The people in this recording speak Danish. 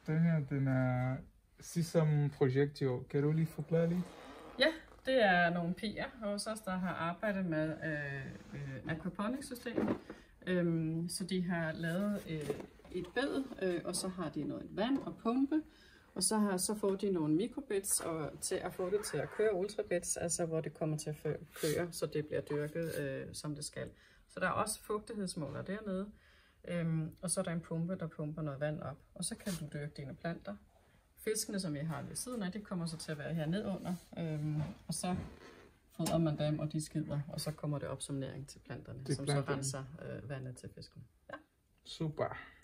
Den her, den er Sesam Projectio. Kan du lige forklare lige? Ja, det er nogle piger hos os, der har arbejdet med aquaponics-systemet. Så de har lavet et bed, og så har de noget vand og pumpe, og så får de nogle mikrobits til at få det til at køre ultrabits, altså hvor det kommer til at køre, så det bliver dyrket, som det skal. Så der er også fugtighedsmåler dernede, og så er der en pumpe, der pumper noget vand op, og så kan du dyrke dine planter. Fiskene, som jeg har ved siden af, de kommer så til at være her nedunder, og så fodrer man dem, og de skider, og så kommer det op som næring til planterne, som så renser vandet til fiskene. Ja. Super.